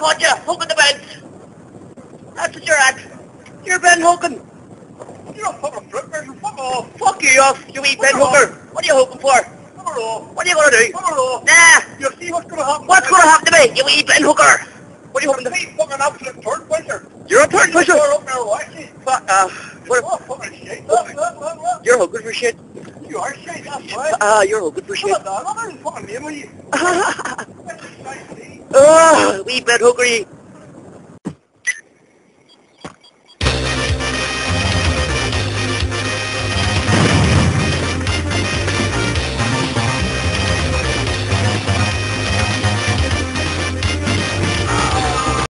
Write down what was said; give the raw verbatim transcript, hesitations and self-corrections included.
caught you, hooking the beds. That's what you're at. You're Ben hooking. You're a fucking flipper, fuck off. Fuck you off, you wee Ben hooker. What are you hooking for? Fuck off. What are you gonna do? Fuck off. Nah. You'll see what's gonna happen. What's gonna happen to me, you wee Ben hooker? What are you hooking You're to? a fucking absolute turd pusher. You're a turd pusher. You're up there watching. Fuck, uh, what Oh, fucking shit. Look, look, look, look. You're hooking for shit. You are shit, that's right. Ah, uh, you're hooking for shit. Shut up, I'm not even fucking name with you. Ah, wee Ben hooker, you.